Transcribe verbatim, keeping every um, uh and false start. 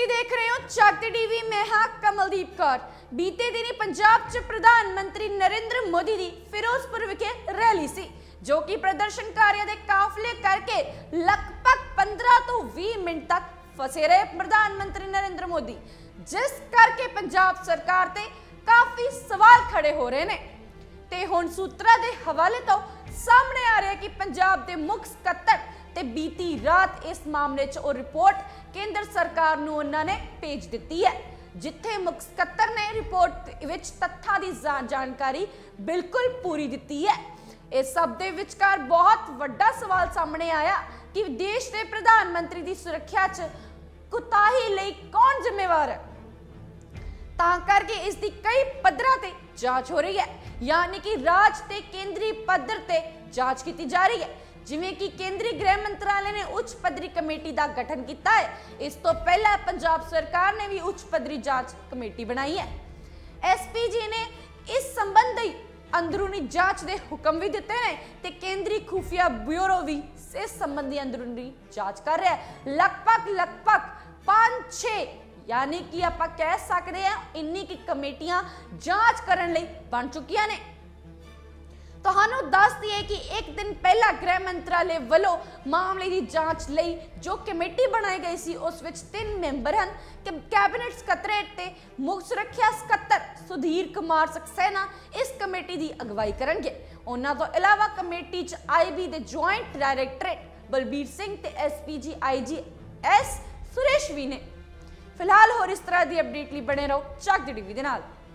ਤੁਸੀਂ ਦੇਖ ਰਹੇ ਹੋ ਚੱਕ ਟੀਵੀ। ਮੈਂ ਹਾਂ ਕਮਲਦੀਪ ਕੌਰ। ਬੀਤੇ ਦਿਨੀ ਪੰਜਾਬ 'ਚ ਪ੍ਰਧਾਨ ਮੰਤਰੀ ਨਰਿੰਦਰ ਮੋਦੀ ਦੀ ਫਿਰੋਜ਼ਪੁਰ ਵਿਖੇ ਰੈਲੀ ਸੀ, ਜੋ ਕਿ ਪ੍ਰਦਰਸ਼ਨਕਾਰੀਆਂ ਦੇ ਕਾਫਲੇ ਕਰਕੇ ਲਗਭਗ पंद्रह ਤੋਂ ਵੀਹ ਮਿੰਟ तक फसे रहे प्रधान मंत्री नरेंद्र मोदी, जिस करके पंजाब सरकार ते काफी सवाल खड़े हो रहे ने। ते हुण सूत्रा दे हवाले तो सामने आ रहा है कि पंजाब दे मुख सकत्तर ते बीती रात इस मामले च और रिपोर्ट केंद्र सरकार नूं उन्हां ने भेज दित्ती है, जिथे मुख सकत्तर ने रिपोर्ट विच तत्थां दी जानकारी बिल्कुल पूरी दित्ती है। इस सब दे विचकार बहुत वड्डा सवाल सामने आया कि देश के प्रधानमंत्री की सुरक्षा च कुताही लई कौन जिम्मेवार है। तां करके इसकी कई पद्धरां ते जांच हो रही है, यानी कि राज ते केंद्रीय पद्धर ते जांच की जा रही है। जिवें कि केंद्रीय गृह मंत्रालय ने उच्च पद्धरी कमेटी का गठन किया है, इस तो पहला पंजाब सरकार ने भी उच्च पद्धरी जांच कमेटी बनाई है। एस पी जी ने इस संबंधी अंदरूनी जांच के हुक्म भी दिते हैं ते केंद्रीय खुफिया ब्यूरो भी इस संबंधी अंदरूनी जांच कर रहा है। लगभग लगभग पांच छे यानी कि आप कह सकते हैं इन्नी की कमेटियां जांच करने लई बन चुकियां ने। तुहानू दस दिए कि एक दिन पहला गृह मंत्रालय वालों मामले की जांच लई जो कमेटी बनाई गई सी, उस विच तीन मैंबर हैं। कैबिनेट सकत्रेट ते मुख सुरक्षा सकत्तर सुधीर कुमार सक्सेना इस कमेटी की अगवाई करेंगे। उन्हां तो इलावा कमेटी च आई बी दे ज्वाइंट डायरैक्टरेट बलबीर सिंह ते S P G I G S Suresh भी ने। फिलहाल होर इस तरह की अपडेट लिए बने रहो चक टीवी दे नाल।